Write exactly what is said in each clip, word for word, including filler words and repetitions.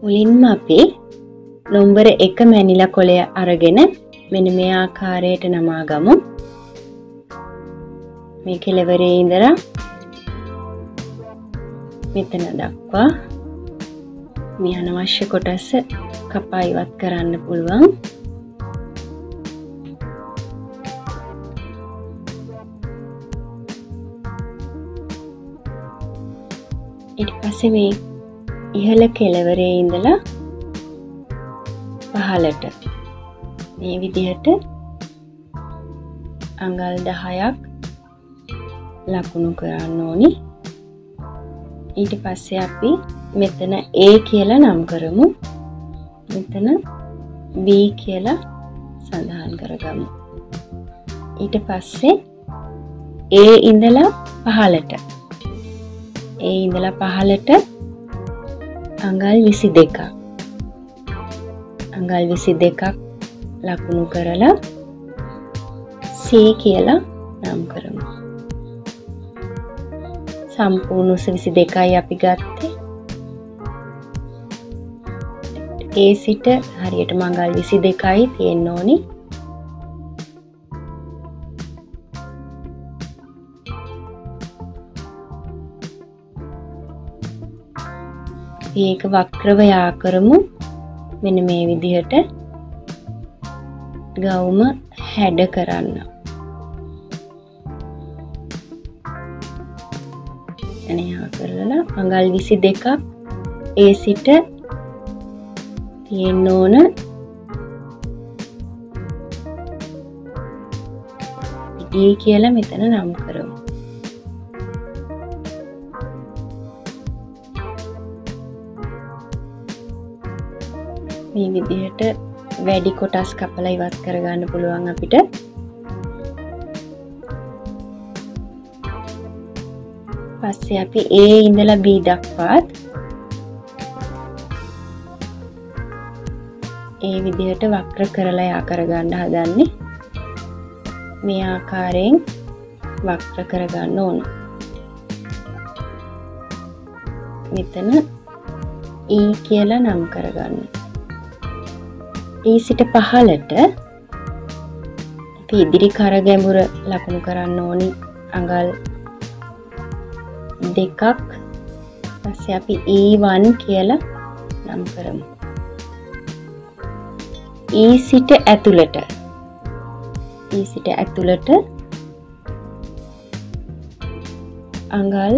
මුලින්ම අපි නොම්බර එක මැනිලා කොළය අරගෙන මෙන්න මේ ආකාරයට නමා ගමු. මේ කෙළවරේ ඉඳලා මෙතන දක්වා මේ අනවශ්‍ය කොටස කපා ඉවත් කරන්න පුළුවන්. ඊට පස්සේ මේ ඉහළ කෙළවරේ ඉඳලා පහළට මේ විදිහට අඟල් දහයක් ලකුණු කරන්න ඕනි. ඊට පස්සේ අපි මෙතන A කියලා නම් කරමු. මෙතන B කියලා සඳහන් කරගමු. ඊට පස්සේ A ඉඳලා පහළට A ඉඳලා පහළට අඟල් විසි දෙකක් අඟල් විසි දෙකක් ලකුණු කරලා C කියලා නම් කරමු. සම්පූර්ණ උස විසි දෙකයි අපි ගත්තේ. A සිට හරියටම අඟල් විසි දෙකයි තියෙන්න ඕනි. ඒක වක්‍රව යා කරමු. මෙන්න මේ විදිහට ගවුම හැඩ කරන්න. එනේ යා කරලා අඟල් විසි දෙකක් A සිට තියෙන්න ඕන. D කියලා මෙතන නම් කරමු. මේ විදිහට වැඩි කොටස් කපලා ඉවත් කරගන්න පුළුවන් අපිට. පස්සේ අපි A ඉඳලා B දක්වාත් ඒ විදිහට වක්‍ර කරලා යා කරගන්න හදන්නේ. මේ ආකාරයෙන් වක්‍ර කරගන්න ඕන. මෙතන E කියලා නම් කරගන්න. E සිට පහළට අපි ඉදිරි කර ගැඹුර ලකුණු කරන්න ඕනි අඟල් දෙකක්. පස්සේ අපි E one කියලා නම් කරමු. E සිට ඇතුළට E සිට ඇතුළට අඟල්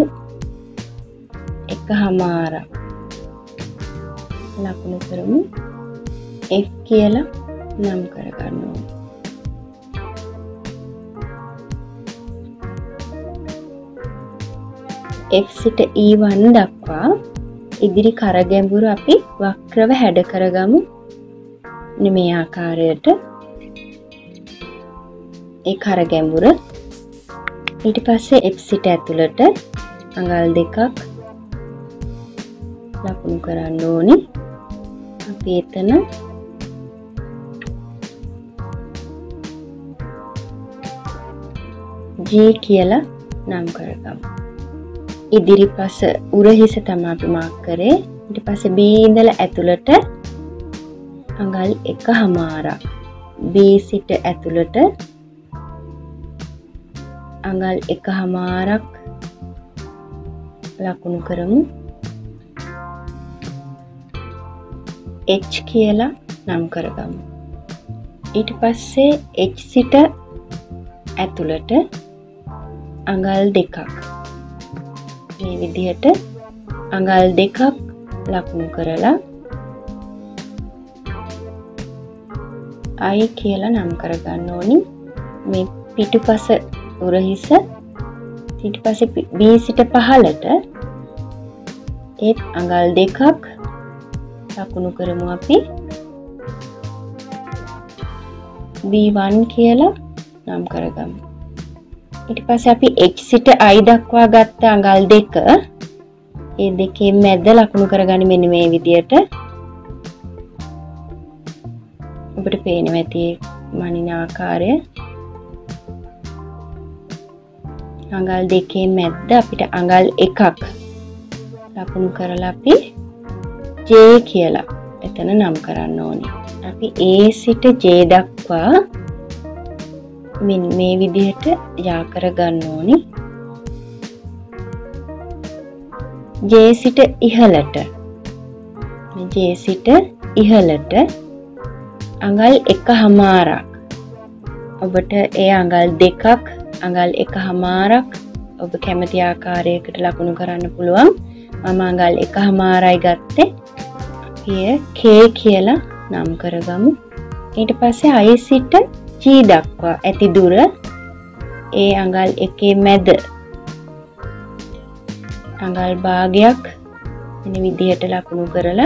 එකහමාරක් ලකුණු කරමු. F කියලා නම් කරගන්න ඕනේ. F සිට E one දක්වා ඉදිරි කර ගැඹුර අපි වක්‍රව හැඩ කරගමු. මේ ආකාරයට ඒ කර ගැඹුර. ඊට පස්සේ F සිට ඇතුළට අඟල් දෙකක් ලකුණු කරන්න ඕනි. අපි එතන G කියලා නම් කරගමු. ඉදිරිපස උරහිස තමයි අපි මාක් කරේ. ඊට පස්සේ B ඉඳලා ඇතුළට අඟල් එකහමාරක්. B සිට ඇතුළට අඟල් එකහමාරක් ලකුණු කරමු. H කියලා නම් කරගමු. ඊට පස්සේ H සිට ඇතුළට අඟල් දෙකක්. මේ විදිහට අඟල් දෙකක් ලකුණු කරලා I කියලා නම් කරගන්න ඕනි. මේ පිටුපස උරහිස. ඊට පස්සේ B සිට පහළට ඒත් අඟල් දෙකක් ලකුණු කරමු අපි. B one කියලා නම් කරගමු. ඊට පස්සේ අපි H සිට I දක්වා ගත්ත අඟල් දෙක ඒ දෙකේ මැද ලකුණු කරගන්න මෙන්න මේ විදියට. ඔබට පේනවා ඇති මනින ආකාරය. අඟල් දෙකේ මැද්ද අපිට අඟල් එකක් ලකුණු කරලා අපි G J කියලා එතන නම් කරන්න ඕනේ. අපි A සිට J දක්වා මෙන්න මේ විදිහට යා කර ගන්න ඕනේ. J සිට ඉහළට J සිට ඉහළට අඟල් එකහමාරක්. ඔබට ඒ අඟල් දෙකක් අඟල් එකහමාරක් ඔබ කැමති ආකාරයකට ලකුණු කරන්න පුළුවන්. මම අඟල් එකහමාරයි ගත්තේ. අපි K කියලා නම් කරගමු. ඊට පස්සේ I සිට G දක්වා ඇති දුර ඒ අඟල් එකේ මැද අඟල් භාගයක් මෙන්න විදිහට ලකුණු කරලා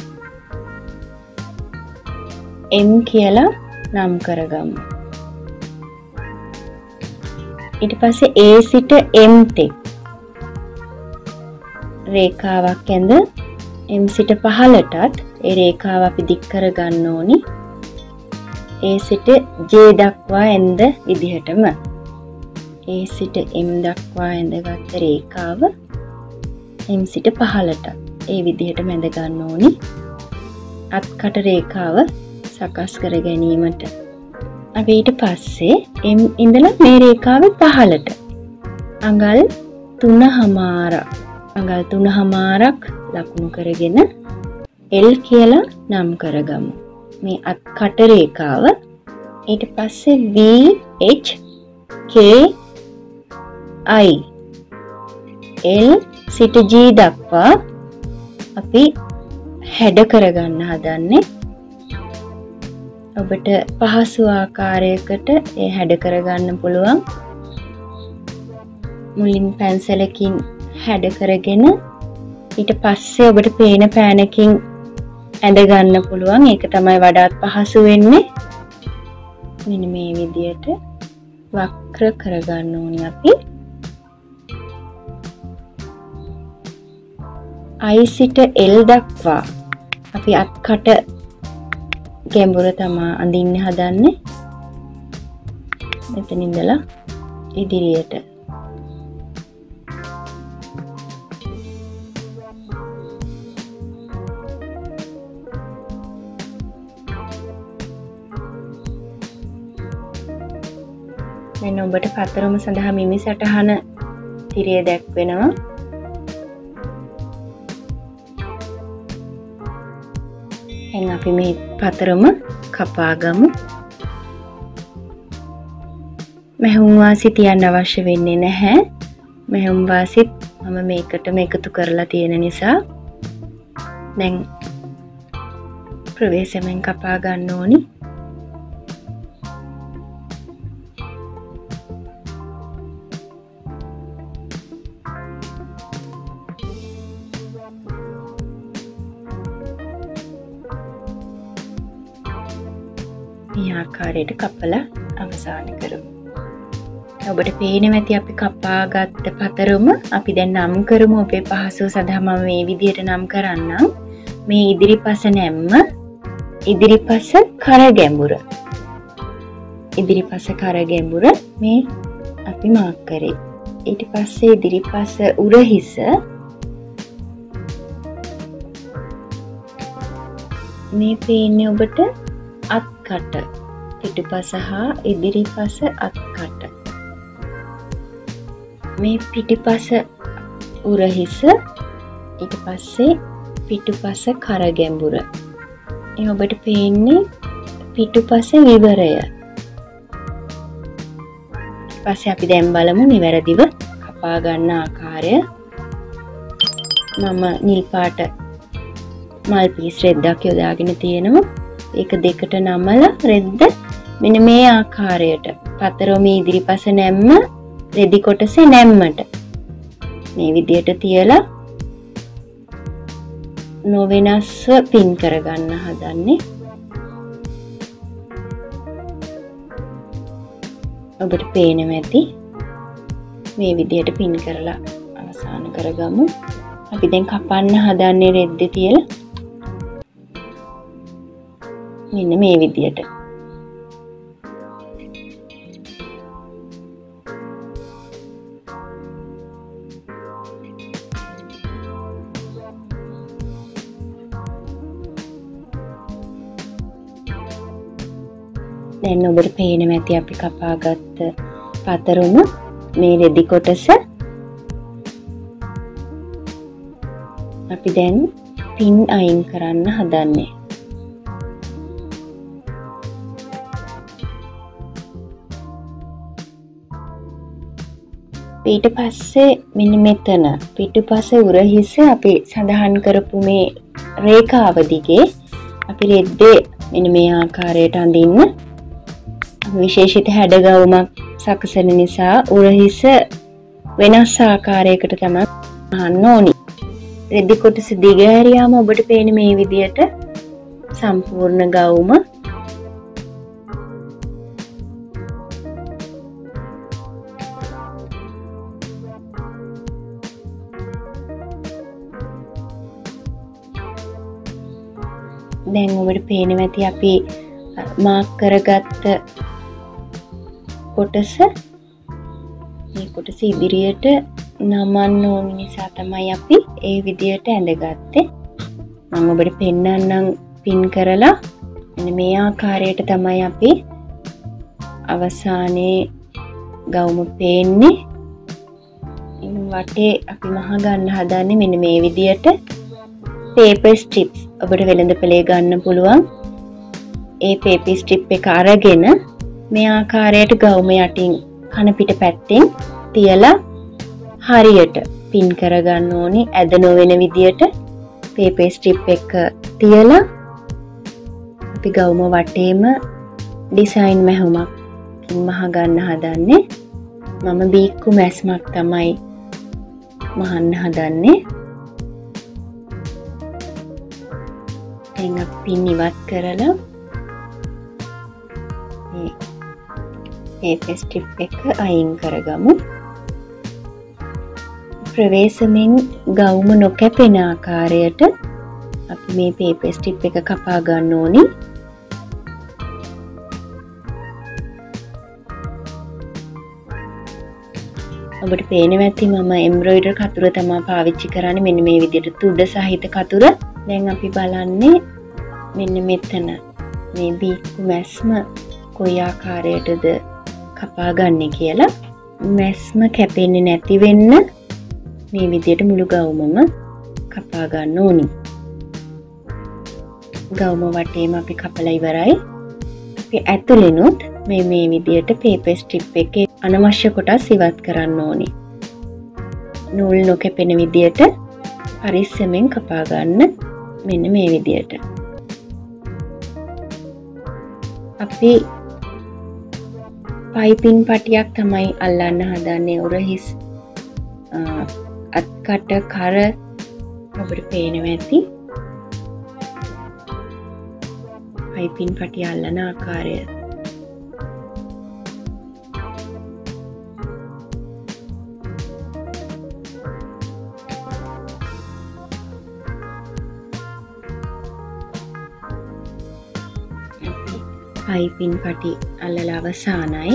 M කියලා නම් කරගමු. ඊට පස්සේ A සිට M තෙක් රේඛාවක් ඇඳ M සිට පහළටත් ඒ රේඛාව අපි දික් කර ගන්න ඕනි. A සිට J දක්වා ඇඳ විදිහටම A සිට M දක්වා ඇඳගත් රේඛාව M සිට පහළට ඒ විදිහට මැද ගන්න ඕනි. අත්කට රේඛාව සකස් කර ගැනීමට අපි ඊට පස්සේ M ඉඳලා මේ රේඛාවේ පහළට අඟල් තුනමාරක් අඟල් තුනමාරක් ලකුණු කරගෙන L කියලා නම් කරගමු. මේ අත්කට රේඛාව ඊට පස්සේ V H K I L සිට G දක්වා අපි හැඩ කරගන්න හදන්නේ. ඔබට පහසු ආකාරයකට ඒ හැඩ කරගන්න පුළුවන්. මුලින් පැන්සලකින් හැඩ කරගෙන ඊට පස්සේ ඔබට පේන පෑනකින් ඇඳ ගන්න පුළුවන්. ඒක තමයි වඩාත් පහසු වෙන්නේ. මෙන්න මේ විදියට වක්‍ර කරගන්න ඕනේ අපි. I සිට L දක්වා අපි අත්කට ගැඹුර තමා අඳින්න හදන්නේ. මෙතන ඉඳලා ඉදිරියට මෙන්න ඔබට පතරම සඳහා මිමි සටහන තිරය දැක්වෙනවා. දැන් අපි මේ පතරම කපා ගමු. මෙහුම් වාසි තියන්න අවශ්‍ය වෙන්නේ නැහැ. මෙහුම් වාසිත් මම මේකටම එකතු කරලා තියෙන නිසා දැන් ප්‍රවේශමෙන් කපා ගන්න ඕනි. මේ ආකාරයට කපලා අවසන් කරමු. ඔබට පේනවා ඇති අපි කපාගත්ත පතරම අපි දැන් නම් කරමු. ඔබේ පහසුව සඳහා මම මේ විදිහට නම් කරන්නම්. මේ ඉදිරිපස නැම්ම ඉදිරිපස කර ගැඹුර ඉදිරිපස කර ගැඹුර මේ අපි මාක් කරේ. ඊට පස්සේ ඉදිරිපස උරහිස මේ පේන්නේ ඔබට අත්කට පිටුපස හා ඉදිරිපස අත්කට. මේ පිටුපස උරහිස ඊට පස්සේ පිටුපස කර ගැඹුර. ඒ ඔබට පේන්නේ පිටුපස විවරය. ඊට පස්සේ අපි දැන් බලමු නිවැරදිව කපා ගන්න ආකාරය. මම නිල් පාට මල් පිස් රෙද්දක් යොදාගෙන තියෙනවා. ඒක දෙකට නමලා රෙද්ද මෙන්න මේ ආකාරයට පතරොමේ ඉදිරිපස නැම්ම රෙදි කොටසේ නැම්මට මේ විදියට තියලා නොවෙනස්ව පින් කරගන්න හදන්නේ. ඔබට පේනවා ඇති මේ විදියට පින් කරලා අවසන් කරගමු. අපි දැන් කපන්න හදන්නේ රෙද්ද තියලා මෙන්න මේ විදියට. දැන් ඔබට පේනවා ඇති අපි කපාගත්ත පතරුම මේ රෙදි කොටස අපි දැන් පින් අයින් කරන්න හදන්නේ. ඊට පස්සේ මෙන්න මෙතන පිටුපස උරහිස අපි සඳහන් කරපු මේ රේඛාව දිගේ අපි රෙද්දේ මෙන්න මේ ආකාරයට අඳින්න. විශේෂිත හැඩගවුමක් සකසන නිසා උරහිස වෙනස් ආකාරයකට තමයි අහන්න ඕනි. රෙදි කොටස දිග හැරියාම ඔබට පේන මේ විදියට සම්පූර්ණ ගවුම දැන් ඔබට පේනවා ඇති අපි මාක් කරගත්ත කොටස මේ කොටස ඉදිරියට නමන්න ඕන නිසා තමයි අපි ඒ විදියට ඇඳගත්තේ. මම ඔබට පෙන්නන්නම් පින් කරලා. මෙන්න මේ ආකාරයට තමයි අපි අවසානයේ ගවුම පේන්නේ. ඉතින් වටේ අපි මහ ගන්න හදන්නේ මෙන්න මේ විදියට paper strips. ඔබට වෙළඳපොලේ ගන්න පුළුවන්. ඒ paper strip එක අරගෙන මේ ආකාරයට ගවුම යටින් කන පිට පැත්තෙන් තියලා හරියට පින් කරගන්න ඕනි. ඇද නොවන විදියට paper strip එක තියලා අපි ගවුම වටේම ඩිසයින් මැහුමක් මහ ගන්න හදන්නේ. මම බීක්කු මැස්මක් තමයි මහන්න හදන්නේ. දැන් අපි පින් ඉවත් කරලා මේ paper strip එක අයින් කරගමු. ප්‍රවේශමෙන් ගවුම නොකැපෙන ආකාරයට අපි මේ paper strip එක කපා ගන්න ඕනි. ඔබට පේනවා ඇති මම එම්බ්‍රොයිඩර් කතුර තමයි පාවිච්චි කරන්නේ. මෙන්න මේ විදිහට තුඩ සහිත කතුර. දැන් අපි බලන්නේ මෙන්න මෙතන මේ බීක්කු මැස්ම කොයි ආකාරයටද කපා ගන්න කියලා. මැස්ම කැපෙන්නේ නැති වෙන්න මේ විදියට මුළු ගවුමම කපා ගන්න ඕනි. ගවුම වටේම අපි කපලා ඉවරයි. අපි ඇතුළෙනුත් මේ මේ විදියට paper strip එකේ අනවශ්‍ය කොටස් ඉවත් කරන්න ඕනි. නූල් නොකැපෙන විදියට පරිස්සමෙන් කපා ගන්න. මෙන්න මේ විදියට. අපි පයිපින් පටියක් තමයි අල්ලන්න හදන්නේ. උරහිස් අත්කට කර ඔබට පේනවා ඇති. පයිපින් පටිය අල්ලන ආකාරය. පයිපින් පටි අල්ලලා අවසానයි.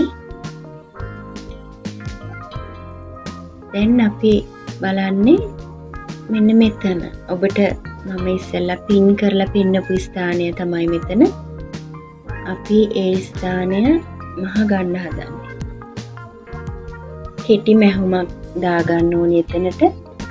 දැන් අපි බලන්නේ මෙන්න මෙතන. ඔබට මම ඉස්සෙල්ලා පින් කරලා පින්නපු ස්ථානය තමයි මෙතන. අපි ඒ ස්ථානය මහ ගන්න හදන්නේ. කෙටි මැහුමක් දාගන්න ඕනේ එතනට.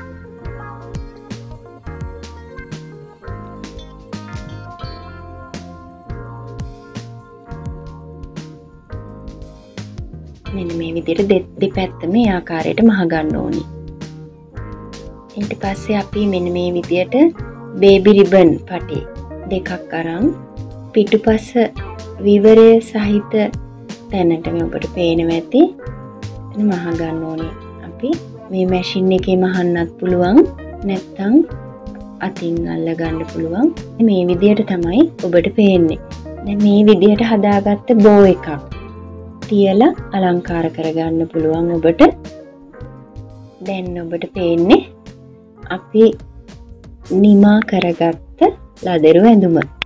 මෙන්න මේ විදිහට දෙපැත්ත මේ ආකාරයට මහ ගන්න ඕනි. ඊට පස්සේ අපි මෙන්න මේ විදිහට බේබි රිබන් පටි දෙකක් අරන් පිටුපස විවරය සහිත තැනට මේ ඔබට පේනවා ඇති. එතන මහ ගන්න ඕනි. අපි මේ මැෂින් එකේ මහන්නත් පුළුවන්. නැත්නම් අතින් අල්ල ගන්න පුළුවන්. මේ විදිහට තමයි ඔබට පේන්නේ. දැන් මේ විදිහට හදාගත්ත බෝ එකක් තියලා අලංකාර කරගන්න පුළුවන් ඔබට. දැන් ඔබට පේන්නේ අපි නිමා කරගත්ත ලදරු ඇඳුම.